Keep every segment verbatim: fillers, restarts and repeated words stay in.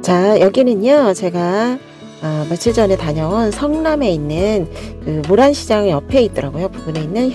자, 여기는요, 제가 어, 며칠 전에 다녀온 성남에 있는 그 모란시장 옆에 있더라고요. 부근에 있는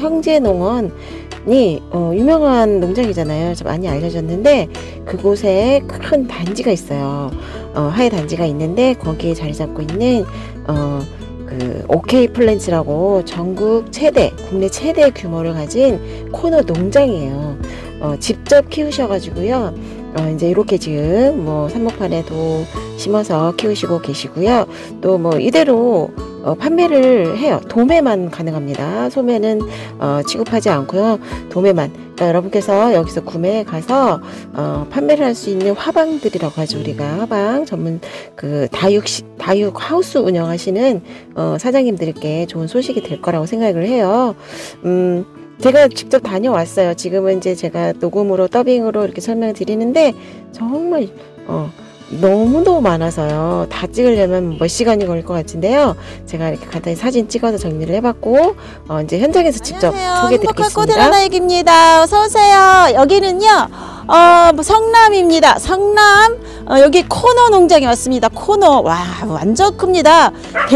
형제농원이 어, 유명한 농장이잖아요. 좀 많이 알려졌는데 그곳에 큰 단지가 있어요. 어, 하회 단지가 있는데 거기에 자리 잡고 있는 어, 그 오케이 플랜츠라고 전국 최대, 국내 최대 규모를 가진 코너 농장이에요. 어, 직접 키우셔가지고요. 어, 이제 이렇게 지금 뭐 삽목판에도 심어서 키우시고 계시고요. 또 뭐 이대로 어, 판매를 해요. 도매만 가능합니다. 소매는 어, 취급하지 않고요. 도매만. 그러니까 여러분께서 여기서 구매해 가서 어, 판매를 할 수 있는 화방들이라고 하죠. 우리가 화방 전문 그 다육 다육 하우스 운영하시는 어, 사장님들께 좋은 소식이 될 거라고 생각을 해요. 음. 제가 직접 다녀왔어요. 지금은 이제 제가 녹음으로 더빙으로 이렇게 설명을 드리는데 정말 어, 너무너무 많아서요. 다 찍으려면 몇 시간이 걸릴 것 같은데요. 제가 이렇게 간단히 사진 찍어서 정리를 해봤고 어, 이제 현장에서 직접 소개해드리겠습니다. 행복한 꽃들 하나얘기입니다. 어서오세요. 여기는요 어, 뭐 성남입니다. 성남 어, 여기 코너 농장에 왔습니다. 코너 와 완전 큽니다.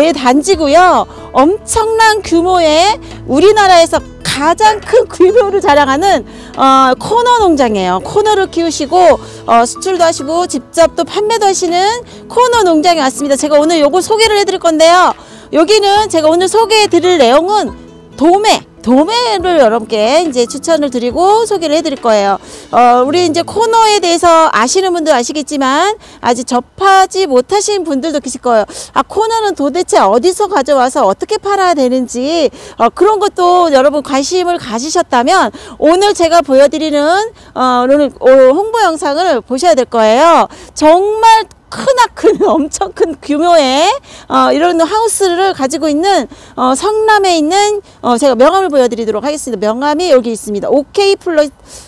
대단지고요. 엄청난 규모의 우리나라에서 가장 큰 규모를 자랑하는 어, 코너 농장이에요. 코너를 키우시고 어, 수출도 하시고 직접 또 판매도 하시는 코너 농장에 왔습니다. 제가 오늘 요거 소개를 해드릴 건데요. 여기는 제가 오늘 소개해 드릴 내용은 도매 도매를 여러분께 이제 추천을 드리고 소개를 해드릴 거예요. 어, 우리 이제 코너에 대해서 아시는 분들 아시겠지만 아직 접하지 못하신 분들도 계실 거예요. 아, 코너는 도대체 어디서 가져와서 어떻게 팔아야 되는지 어, 그런 것도 여러분 관심을 가지셨다면 오늘 제가 보여드리는 어, 오늘 홍보 영상을 보셔야 될 거예요. 정말 크나큰 엄청 큰 규모의 어, 이런 하우스를 가지고 있는 어, 성남에 있는 어, 제가 명함을 보여드리도록 하겠습니다. 명함이 여기 있습니다. 오케이 플러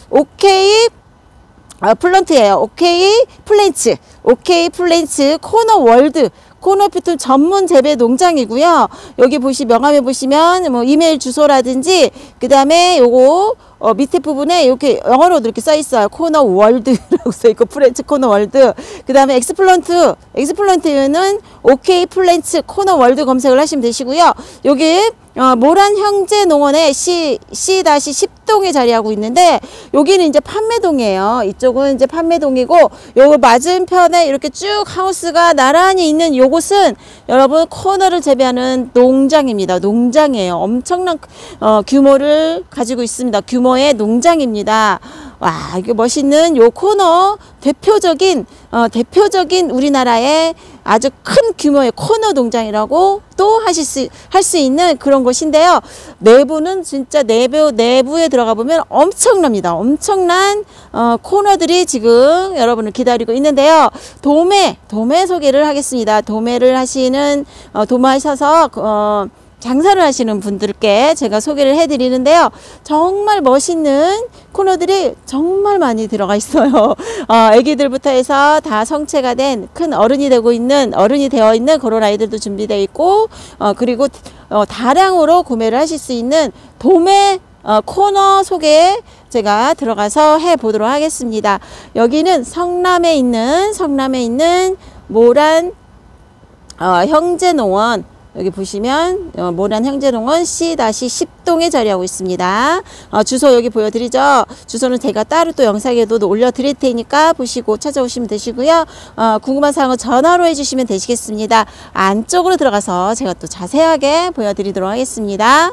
오케이 아, 플런트예요. 오케이 플랜츠 오케이 플랜츠 코너 월드 코너 퓨톤 전문 재배 농장이고요. 여기 보시 명함에 보시면 뭐 이메일 주소라든지 그 다음에 요거 어, 밑에 부분에 이렇게 영어로도 이렇게 써 있어요. 코너 월드라고 써 있고 프렌치 코너 월드. 그 다음에 엑스플런트 엑스플런트는 오케이 플랜츠 코너 월드 검색을 하시면 되시고요. 여기 어, 모란 형제 농원의 C, C 십 동에 자리하고 있는데 여기는 이제 판매동이에요. 이쪽은 이제 판매동이고 요 맞은편에 이렇게 쭉 하우스가 나란히 있는 요곳은 여러분 코너를 재배하는 농장입니다. 농장이에요. 엄청난 어, 규모를 가지고 있습니다. 규모의 농장입니다. 와, 이게 멋있는 요 코너 대표적인 어, 대표적인 우리나라의 아주 큰 규모의 코너 농장이라고 또 하실 수, 할 수 있는 그런 곳인데요. 내부는 진짜 내부, 내부에 들어가 보면 엄청납니다. 엄청난 어, 코너들이 지금 여러분을 기다리고 있는데요. 도매, 도매 소개를 하겠습니다. 도매를 하시는, 어, 도매하셔서, 어, 장사를 하시는 분들께 제가 소개를 해드리는데요. 정말 멋있는 코너들이 정말 많이 들어가 있어요. 어, 애기들부터 해서 다 성체가 된 큰 어른이 되고 있는 어른이 되어 있는 그런 아이들도 준비되어 있고 어, 그리고 어, 다량으로 구매를 하실 수 있는 도매 어, 코너 소개 제가 들어가서 해 보도록 하겠습니다. 여기는 성남에 있는 성남에 있는 모란 어, 형제농원 여기 보시면 어, 모란 형제농원 C 십 동에 자리하고 있습니다. 어, 주소 여기 보여드리죠. 주소는 제가 따로 또 영상에도 올려드릴 테니까 보시고 찾아오시면 되시고요. 어, 궁금한 사항은 전화로 해주시면 되시겠습니다. 안쪽으로 들어가서 제가 또 자세하게 보여드리도록 하겠습니다.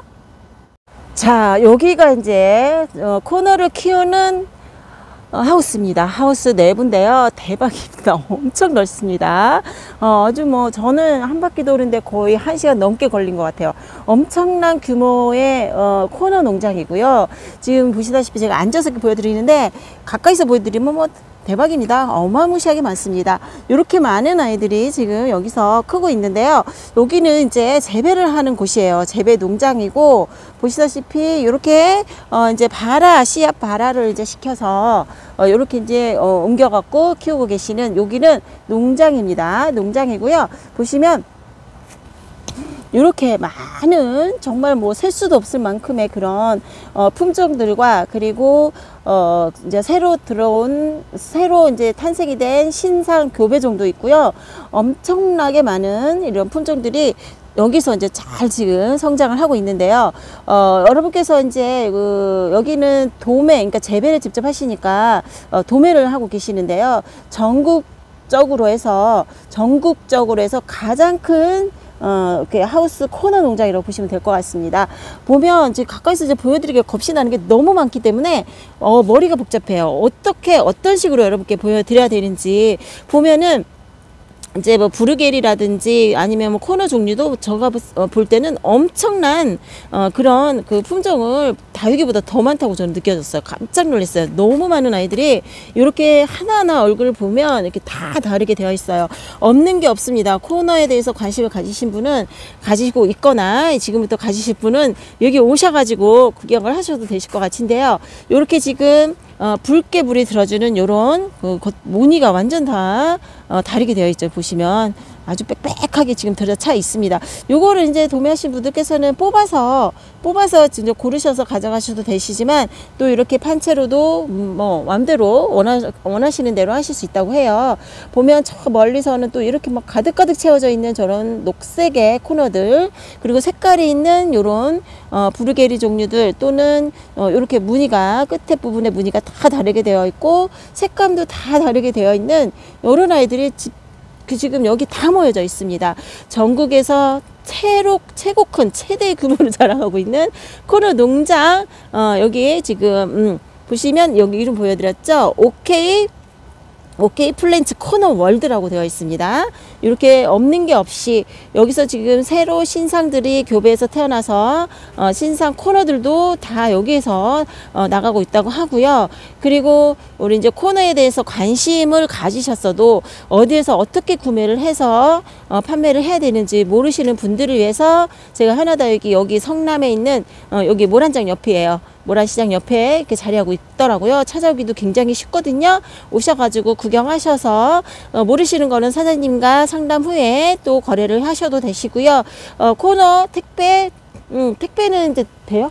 자, 여기가 이제 어, 코너를 키우는 어, 하우스입니다. 하우스 내부인데요. 대박입니다. 엄청 넓습니다. 어, 아주 뭐 저는 한 바퀴 도는데 거의 한 시간 넘게 걸린 것 같아요. 엄청난 규모의 어, 코너 농장이고요. 지금 보시다시피 제가 앉아서 이렇게 보여드리는데 가까이서 보여드리면 뭐 대박입니다. 어마무시하게 많습니다. 이렇게 많은 아이들이 지금 여기서 크고 있는데요. 여기는 이제 재배를 하는 곳이에요. 재배 농장이고 보시다시피 이렇게 어 이제 발화 씨앗 발화를 이제 시켜서 어 이렇게 이제 어 옮겨 갖고 키우고 계시는 여기는 농장입니다. 농장이고요. 보시면 이렇게 많은 정말 뭐 셀 수도 없을 만큼의 그런 어, 품종들과 그리고 어 이제 새로 들어온 새로 이제 탄생이 된 신상 교배종도 있고요. 엄청나게 많은 이런 품종들이 여기서 이제 잘 지금 성장을 하고 있는데요. 어, 여러분께서 이제 그 여기는 도매, 그러니까 재배를 직접 하시니까 어, 도매를 하고 계시는데요. 전국적으로 해서 전국적으로 해서 가장 큰 어, 이렇게 하우스 코너 농장이라고 보시면 될 것 같습니다. 보면 지금 가까이서 이제 보여드리기가 겁이 나는 게 너무 많기 때문에 어, 머리가 복잡해요. 어떻게 어떤 식으로 여러분께 보여드려야 되는지 보면은 이제 뭐 부르게리라든지 아니면 뭐 코너 종류도 제가 볼 때는 엄청난 어 그런 그 품종을 다육이보다 더 많다고 저는 느껴졌어요. 깜짝 놀랐어요. 너무 많은 아이들이 이렇게 하나하나 얼굴을 보면 이렇게 다 다르게 되어 있어요. 없는 게 없습니다. 코너에 대해서 관심을 가지신 분은 가지고 있거나 지금부터 가지실 분은 여기 오셔가지고 구경을 하셔도 되실 것 같은데요. 이렇게 지금 어, 붉게 불이 들어주는 요런 그 무늬가 완전 다 어, 다르게 되어 있죠. 보시면 아주 빽빽하게 지금 들어차 있습니다. 요거를 이제 도매하신 분들께서는 뽑아서 뽑아서 진짜 고르셔서 가져가셔도 되시지만 또 이렇게 판채로도 뭐 마음대로 원하, 원하시는 대로 하실 수 있다고 해요. 보면 저 멀리서는 또 이렇게 막 가득가득 채워져 있는 저런 녹색의 코너들 그리고 색깔이 있는 요런 어, 부르게리 종류들 또는 어, 이렇게 무늬가 끝에 부분에 무늬가 다 다르게 되어 있고 색감도 다 다르게 되어 있는 요런 아이들이 집 그 지금 여기 다 모여져 있습니다. 전국에서 최로, 최고 큰 최대 규모를 자랑하고 있는 코너 농장 어, 여기 지금 음, 보시면 여기 이름 보여드렸죠. 오케이 오케이 플랜츠 코너 월드라고 되어 있습니다. 이렇게 없는 게 없이 여기서 지금 새로 신상들이 교배에서 태어나서 어, 신상 코너들도 다 여기에서 어, 나가고 있다고 하고요. 그리고 우리 이제 코너에 대해서 관심을 가지셨어도 어디에서 어떻게 구매를 해서 어, 판매를 해야 되는지 모르시는 분들을 위해서 제가 하나다육이 여기 성남에 있는 어, 여기 모란장 옆이에요. 모란시장 옆에 이렇게 자리하고 있더라고요. 찾아오기도 굉장히 쉽거든요. 오셔가지고 구경하셔서 어, 모르시는 거는 사장님과 상담 후에 또 거래를 하셔도 되시고요. 어, 코너 택배, 음, 택배는 이제 돼요?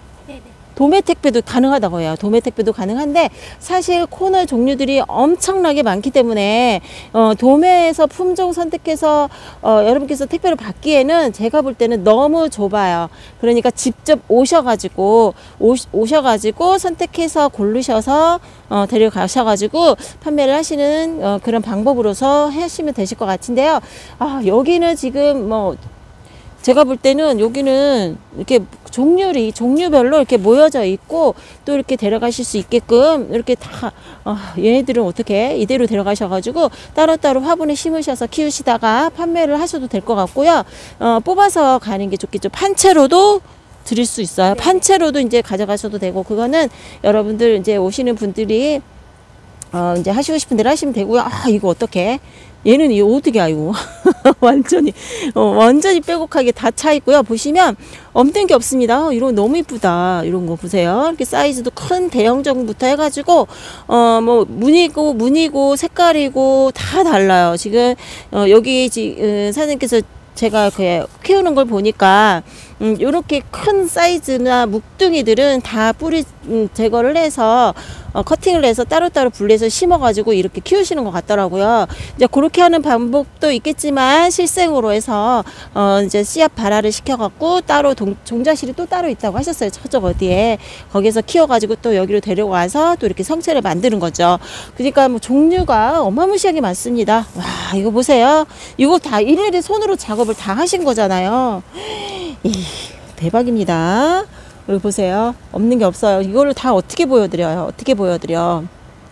도매 택배도 가능하다고 해요. 도매 택배도 가능한데 사실 코너 종류들이 엄청나게 많기 때문에 어, 도매에서 품종 선택해서 어, 여러분께서 택배를 받기에는 제가 볼 때는 너무 좁아요. 그러니까 직접 오셔가지고 오, 오셔가지고 선택해서 고르셔서 어, 데려가셔가지고 판매를 하시는 어, 그런 방법으로서 하시면 되실 것 같은데요. 아, 여기는 지금 뭐 제가 볼 때는 여기는 이렇게 종류리 종류별로 이렇게 모여져 있고 또 이렇게 데려가실 수 있게끔 이렇게 다 어, 얘네들은 어떻게 이대로 데려가셔가지고 따로따로 화분에 심으셔서 키우시다가 판매를 하셔도 될 것 같고요. 어, 뽑아서 가는 게 좋겠죠. 판채로도 드릴 수 있어요. 판채로도 이제 가져가셔도 되고 그거는 여러분들 이제 오시는 분들이 어, 이제 하시고 싶은 대로 하시면 되고요. 아, 이거 어떻게? 얘는 이거 어떻게 알고? 완전히, 어, 완전히 빼곡하게 다 차 있고요. 보시면 없는 게 없습니다. 어, 이런 거 너무 이쁘다. 이런 거 보세요. 이렇게 사이즈도 큰 대형종부터 해가지고, 어, 뭐, 무늬고, 무늬고, 색깔이고, 다 달라요. 지금, 어, 여기, 지, 음, 사장님께서 제가 그 키우는 걸 보니까 음, 요렇게 큰 사이즈나 묵둥이들은 다 뿌리 음, 제거를 해서 어, 커팅을 해서 따로따로 분리해서 심어가지고 이렇게 키우시는 것 같더라고요. 이제 그렇게 하는 방법도 있겠지만 실생으로 해서 어, 이제 씨앗 발화를 시켜갖고 따로 동, 종자실이 또 따로 있다고 하셨어요. 저쪽 어디에 거기서 키워가지고 또 여기로 데려와서 또 이렇게 성체를 만드는 거죠. 그러니까 뭐 종류가 어마무시하게 많습니다. 와, 이거 보세요. 이거 다 일일이 손으로 작업을 다 하신 거잖아요. 이, 대박입니다. 여기 보세요. 없는 게 없어요. 이거를 다 어떻게 보여드려요? 어떻게 보여드려?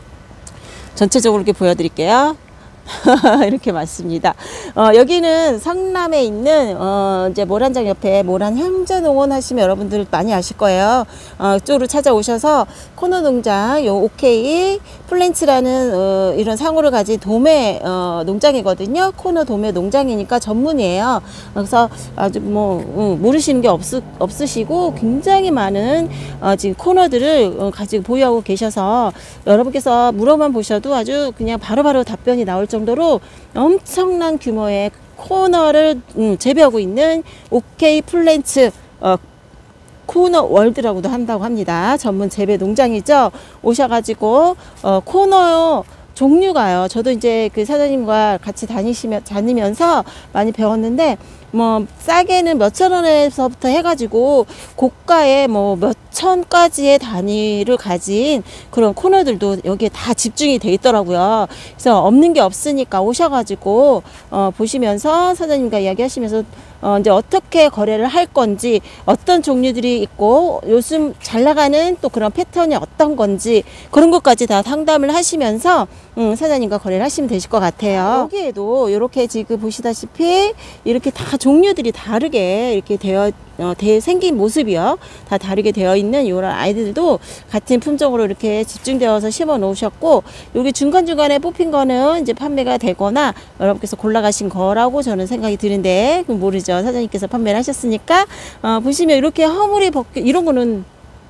전체적으로 이렇게 보여드릴게요. 이렇게 많습니다. 어, 여기는 성남에 있는 어, 이제 모란장 옆에 모란 형제농원 하시면 여러분들 많이 아실 거예요. 어, 이쪽으로 찾아오셔서 코너 농장 요 오케이 플랜츠라는 어, 이런 상호를 가진 도매 어, 농장이거든요. 코너 도매 농장이니까 전문이에요. 그래서 아주 뭐 음, 모르시는 게 없, 없으시고 굉장히 많은 어, 지금 코너들을 어, 가지고 보유하고 계셔서 여러분께서 물어만 보셔도 아주 그냥 바로바로 답변이 나올 정도로 엄청난 규모의 코너를 음, 재배하고 있는 오케이 플랜츠 어, 코너 월드라고도 한다고 합니다. 전문 재배 농장이죠. 오셔가지고 어, 코너 종류가요. 저도 이제 그 사장님과 같이 다니시며 다니면서 많이 배웠는데 뭐 싸게는 몇천 원에서부터 해가지고 고가의 뭐 몇천까지의 단위를 가진 그런 코너들도 여기에 다 집중이 돼 있더라고요. 그래서 없는 게 없으니까 오셔가지고 어, 보시면서 사장님과 이야기하시면서 어, 이제 어떻게 거래를 할 건지, 어떤 종류들이 있고, 요즘 잘 나가는 또 그런 패턴이 어떤 건지, 그런 것까지 다 상담을 하시면서, 음, 사장님과 거래를 하시면 되실 것 같아요. 여기에도 이렇게 지금 보시다시피, 이렇게 다 종류들이 다르게 이렇게 되어, 어, 대, 생긴 모습이요. 다 다르게 되어 있는 이런 아이들도 같은 품종으로 이렇게 집중되어서 심어 놓으셨고, 여기 중간중간에 뽑힌 거는 이제 판매가 되거나 여러분께서 골라가신 거라고 저는 생각이 드는데, 모르죠. 사장님께서 판매를 하셨으니까. 어, 보시면 이렇게 허물이 벗겨, 이런 거는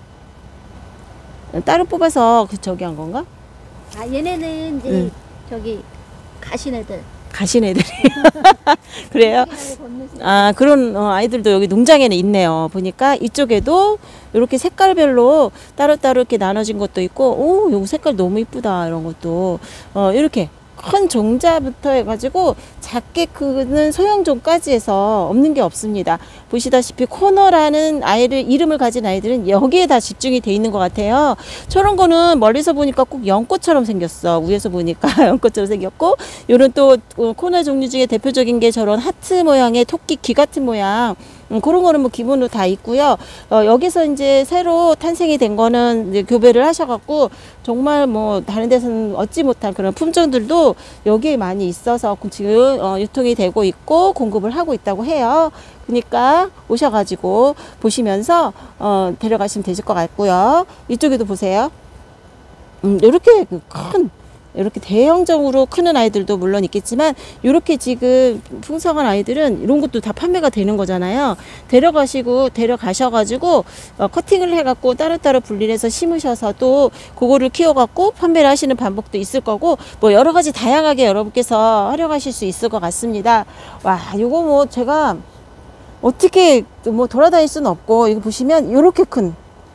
따로 뽑아서 그 저기 한 건가? 아 얘네는 이제 응. 저기 가신 애들. 가신 애들이. 그래요? 아, 그런 어, 아이들도 여기 농장에는 있네요. 보니까 이쪽에도 이렇게 색깔별로 따로따로 이렇게 나눠진 것도 있고, 오, 요 색깔 너무 이쁘다. 이런 것도. 어, 이렇게 큰 종자부터 해가지고 작게 크는 소형종까지 해서 없는 게 없습니다. 보시다시피 코너라는 아이를 이름을 가진 아이들은 여기에 다 집중이 돼 있는 것 같아요. 저런 거는 멀리서 보니까 꼭 연꽃처럼 생겼어. 위에서 보니까 연꽃처럼 생겼고, 요런 또 코너 종류 중에 대표적인 게 저런 하트 모양의 토끼 귀 같은 모양. 음, 그런 거는 뭐 기본으로 다 있고요. 어, 여기서 이제 새로 탄생이 된 거는 이제 교배를 하셔갖고 정말 뭐 다른 데서는 얻지 못한 그런 품종들도 여기에 많이 있어서 지금 어, 유통이 되고 있고 공급을 하고 있다고 해요. 그러니까 오셔가지고 보시면서 어, 데려가시면 되실 것 같고요. 이쪽에도 보세요. 음, 이렇게 큰 이렇게 대형적으로 크는 아이들도 물론 있겠지만 이렇게 지금 풍성한 아이들은 이런 것도 다 판매가 되는 거잖아요. 데려가시고 데려가셔가지고 어, 커팅을 해갖고 따로따로 분리를 해서 심으셔서 또 그거를 키워갖고 판매를 하시는 방법도 있을 거고 뭐 여러 가지 다양하게 여러분께서 활용하실 수 있을 것 같습니다. 와, 이거 뭐 제가 어떻게 뭐 돌아다닐 수는 없고 이거 보시면 이렇게 큰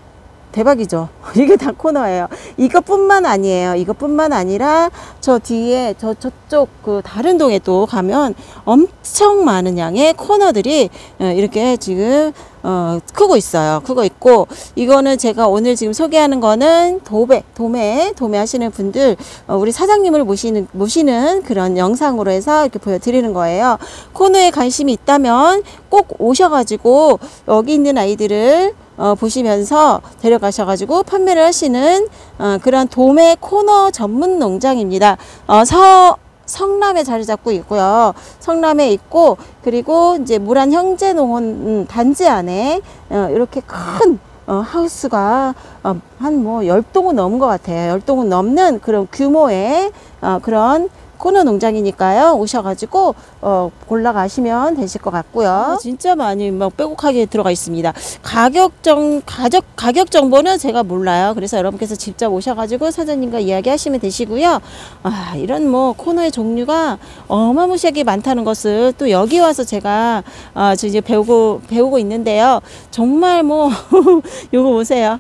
대박이죠. 이게 다 코너예요. 이것뿐만 아니에요. 이것뿐만 아니라 저 뒤에 저 저쪽 그 다른 동에 또 가면 엄청 많은 양의 코너들이 이렇게 지금 어, 크고 있어요. 크고 있고, 이거는 제가 오늘 지금 소개하는 거는 도배, 도매, 도매 하시는 분들, 어, 우리 사장님을 모시는, 모시는 그런 영상으로 해서 이렇게 보여드리는 거예요. 코너에 관심이 있다면 꼭 오셔가지고 여기 있는 아이들을 어, 보시면서 데려가셔가지고 판매를 하시는 어, 그런 도매 코너 전문 농장입니다. 어, 서, 성남에 자리 잡고 있고요. 성남에 있고, 그리고 이제 무란 형제농원 음, 단지 안에 어, 이렇게 큰 어, 하우스가 어, 한 뭐 열 동은 넘은 것 같아요. 열 동은 넘는 그런 규모의 어, 그런 코너 농장이니까요. 오셔가지고 어, 골라가시면 되실 것 같고요. 진짜 많이 막 빼곡하게 들어가 있습니다. 가격 정 가격 가격 정보는 제가 몰라요. 그래서 여러분께서 직접 오셔가지고 사장님과 이야기하시면 되시고요. 아, 이런 뭐 코너의 종류가 어마무시하게 많다는 것을 또 여기 와서 제가 아, 저 이제 배우고 배우고 있는데요. 정말 뭐 요거 보세요.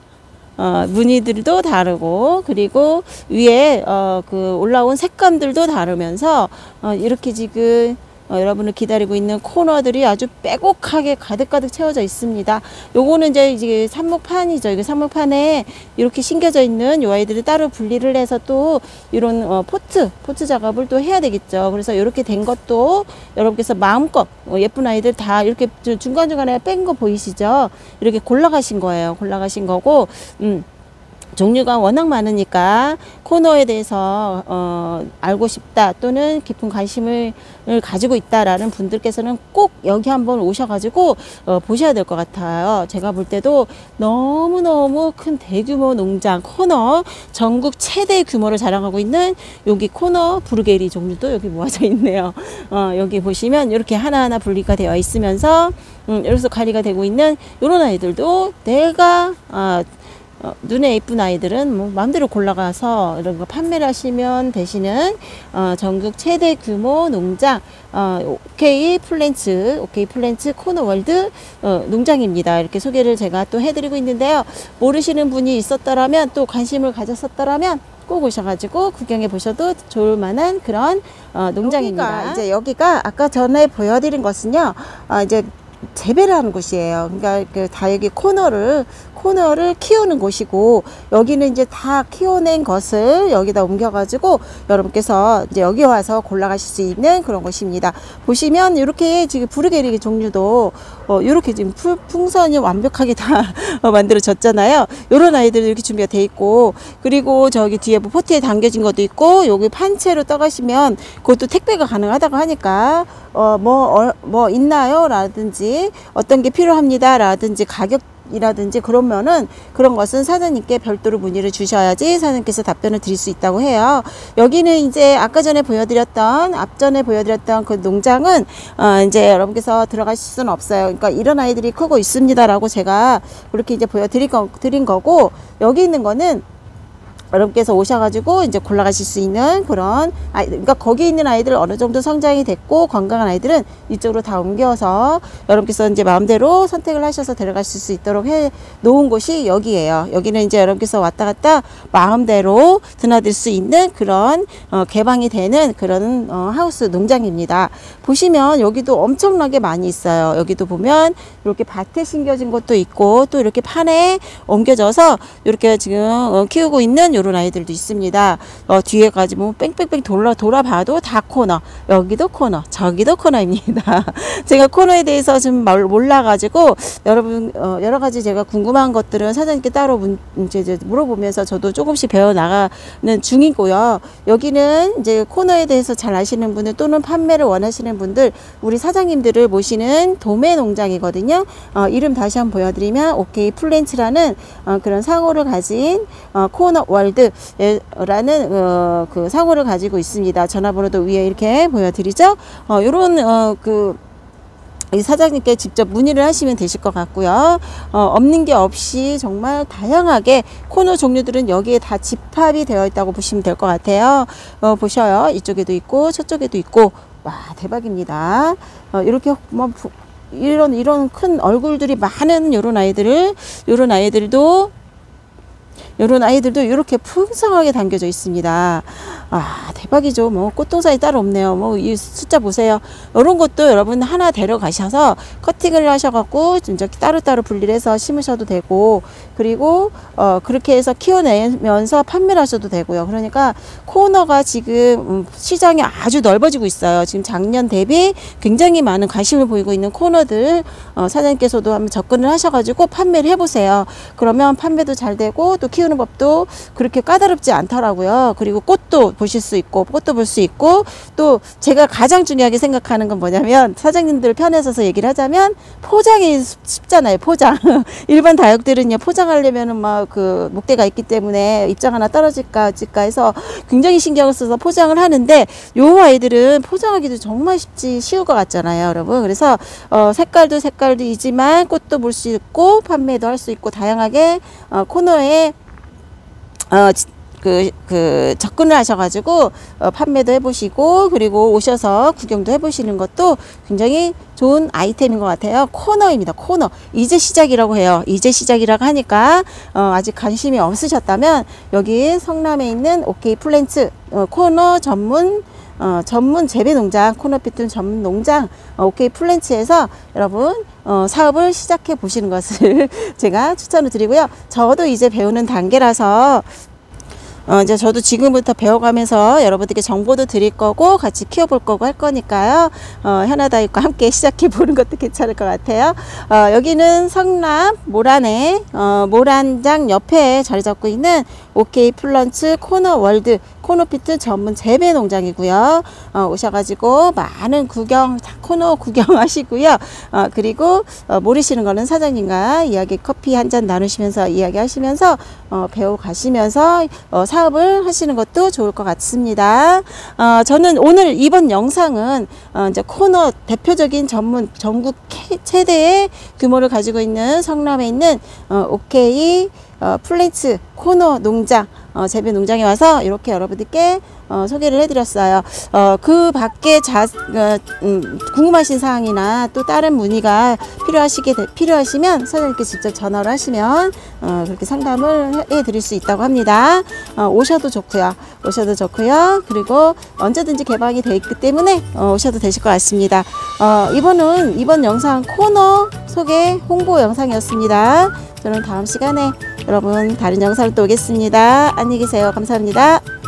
어, 무늬들도 다르고, 그리고 위에, 어, 그 올라온 색감들도 다르면서, 어, 이렇게 지금, 어, 여러분을 기다리고 있는 코너들이 아주 빼곡하게 가득가득 채워져 있습니다. 요거는 이제, 이제 삽목판이죠. 이게 삽목판에 이렇게 심겨져 있는 요 아이들을 따로 분리를 해서 또 이런 어, 포트, 포트 작업을 또 해야 되겠죠. 그래서 이렇게 된 것도 여러분께서 마음껏 어, 예쁜 아이들 다 이렇게 중간중간에 뺀 거 보이시죠? 이렇게 골라가신 거예요. 골라가신 거고, 음. 종류가 워낙 많으니까 코너에 대해서 어, 알고 싶다 또는 깊은 관심을 가지고 있다라는 분들께서는 꼭 여기 한번 오셔가지고 어, 보셔야 될 것 같아요. 제가 볼 때도 너무너무 큰 대규모 농장 코너, 전국 최대 규모를 자랑하고 있는 여기 코너 브루게리 종류도 여기 모아져 있네요. 어, 여기 보시면 이렇게 하나하나 분리가 되어 있으면서 음, 여기서 관리가 되고 있는 이런 아이들도 내가 어, 어, 눈에 이쁜 아이들은 뭐 마음대로 골라가서 이런 거 판매를 하시면 되시는 어, 전국 최대 규모 농장 어, 오케이 플랜츠 오케이 플랜츠 코너월드 어, 농장입니다. 이렇게 소개를 제가 또 해드리고 있는데요. 모르시는 분이 있었더라면 또 관심을 가졌었더라면 꼭 오셔가지고 구경해 보셔도 좋을 만한 그런 어, 농장입니다. 여기가 이제 여기가 아까 전에 보여드린 것은요, 어, 이제 재배를 하는 곳이에요. 그러니까 그 다육이 코너를 코너를 키우는 곳이고, 여기는 이제 다 키워낸 것을 여기다 옮겨가지고 여러분께서 이제 여기 와서 골라가실 수 있는 그런 곳입니다. 보시면 이렇게 지금 부르게리 종류도 어, 이렇게 지금 풀, 풍선이 완벽하게 다 어, 만들어졌잖아요. 이런 아이들 이렇게 준비가 돼 있고, 그리고 저기 뒤에 뭐 포트에 담겨진 것도 있고, 여기 판채로 떠가시면 그것도 택배가 가능하다고 하니까 어, 뭐, 어, 뭐 있나요? 라든지 어떤 게 필요합니다. 라든지 가격 이라든지 그러면은 그런 것은 사장님께 별도로 문의를 주셔야지 사장님께서 답변을 드릴 수 있다고 해요. 여기는 이제 아까 전에 보여드렸던 앞전에 보여드렸던 그 농장은 어 이제 여러분께서 들어가실 수는 없어요. 그러니까 이런 아이들이 크고 있습니다라고 제가 그렇게 이제 보여드린 거, 드린 거고, 여기 있는 거는 여러분께서 오셔가지고 이제 골라가실 수 있는 그런 아이, 그러니까 거기 있는 아이들 어느 정도 성장이 됐고 건강한 아이들은 이쪽으로 다 옮겨서 여러분께서 이제 마음대로 선택을 하셔서 데려가실 수 있도록 해 놓은 곳이 여기에요. 여기는 이제 여러분께서 왔다 갔다 마음대로 드나들 수 있는 그런 어, 개방이 되는 그런 어, 하우스 농장입니다. 보시면 여기도 엄청나게 많이 있어요. 여기도 보면 이렇게 밭에 심겨진 것도 있고, 또 이렇게 판에 옮겨져서 이렇게 지금 어, 키우고 있는 이런 아이들도 있습니다. 어, 뒤에까지 뭐 뺑뺑뺑 돌아 돌아봐도 다 코너, 여기도 코너, 저기도 코너입니다. 제가 코너에 대해서 좀 몰라가지고 여러분 어, 여러 가지 제가 궁금한 것들은 사장님께 따로 문, 이제 물어보면서 저도 조금씩 배워 나가는 중이고요. 여기는 이제 코너에 대해서 잘 아시는 분들 또는 판매를 원하시는 분들, 우리 사장님들을 모시는 도매 농장이거든요. 어, 이름 다시 한번 보여드리면 오케이 플랜츠라는 어, 그런 상호를 가진 어, 코너 월드라는 어, 그 상호를 가지고 있습니다. 전화번호도 위에 이렇게 보여드리죠. 어, 요런 어, 그 이 사장님께 직접 문의를 하시면 되실 것 같고요. 어, 없는 게 없이 정말 다양하게 코너 종류들은 여기에 다 집합이 되어 있다고 보시면 될 것 같아요. 어, 보셔요. 이쪽에도 있고 저쪽에도 있고, 와 대박입니다. 어, 이렇게 뭐 이런 이런 큰 얼굴들이 많은 요런 아이들을 요런 아이들도 이런 아이들도 이렇게 풍성하게 담겨져 있습니다. 아 대박이죠. 뭐 꽃동산이 따로 없네요. 뭐 이 숫자 보세요. 이런 것도 여러분 하나 데려가셔서 커팅을 하셔갖고 진짜 따로따로 분리를 해서 심으셔도 되고, 그리고 어 그렇게 해서 키워내면서 판매를 하셔도 되고요. 그러니까 코너가 지금 시장이 아주 넓어지고 있어요. 지금 작년 대비 굉장히 많은 관심을 보이고 있는 코너들, 어 사장님께서도 한번 접근을 하셔가지고 판매를 해보세요. 그러면 판매도 잘 되고 또 키우는 법도 그렇게 까다롭지 않더라고요. 그리고 꽃도 보실 수 있고 꽃도 볼 수 있고, 또 제가 가장 중요하게 생각하는 건 뭐냐면, 사장님들 편에 서서 얘기를 하자면 포장이 쉽잖아요. 포장. 일반 다육들은요 포장하려면은 막 그 목대가 있기 때문에 입장 하나 떨어질까 어질까 해서 굉장히 신경을 써서 포장을 하는데, 요 아이들은 포장하기도 정말 쉽지 쉬울 것 같잖아요, 여러분. 그래서 어 색깔도 색깔이지만 꽃도 볼 수 있고 판매도 할 수 있고 다양하게 어 코너에 어, 그, 그, 접근을 하셔가지고, 어, 판매도 해보시고, 그리고 오셔서 구경도 해보시는 것도 굉장히 좋은 아이템인 것 같아요. 코너입니다. 코너. 이제 시작이라고 해요. 이제 시작이라고 하니까, 어, 아직 관심이 없으셨다면, 여기 성남에 있는 오케이 플랜츠, 어, 코너 전문, 어, 전문 재배 농장, 코너피튼 전문 농장, 어, 오케이 플랜츠에서 여러분, 어, 사업을 시작해 보시는 것을 제가 추천을 드리고요. 저도 이제 배우는 단계라서, 어, 이제 저도 지금부터 배워가면서 여러분들께 정보도 드릴 거고 같이 키워볼 거고 할 거니까요. 어, 현아다육과 함께 시작해 보는 것도 괜찮을 것 같아요. 어, 여기는 성남 모란에 어, 모란장 옆에 자리 잡고 있는 오케이 플런츠 코너 월드 코너피트 전문 재배 농장이고요. 어, 오셔가지고 많은 구경, 코너 구경하시고요. 어, 그리고 어, 모르시는 거는 사장님과 이야기 커피 한 잔 나누시면서 이야기하시면서 어, 배워가시면서 어, 사업을 하시는 것도 좋을 것 같습니다. 어, 저는 오늘 이번 영상은 어, 이제 코너 대표적인 전문 전국 최대의 규모를 가지고 있는 성남에 있는 어, 오케이 어, 플랜츠 코너 농장 어, 재배 농장에 와서 이렇게 여러분들께 어, 소개를 해드렸어요. 어, 그 밖에 자, 어, 음, 궁금하신 사항이나 또 다른 문의가 필요하시게 되- 필요하시면 사장님께 직접 전화를 하시면 어, 그렇게 상담을 해- 해드릴 수 있다고 합니다. 어, 오셔도 좋고요. 오셔도 좋고요. 그리고 언제든지 개방이 돼 있기 때문에 어, 오셔도 되실 것 같습니다. 어, 이번은 이번 영상 코너 소개 홍보 영상이었습니다. 저는 다음 시간에 여러분 다른 영상으로 또 오겠습니다. 안녕히 계세요. 감사합니다.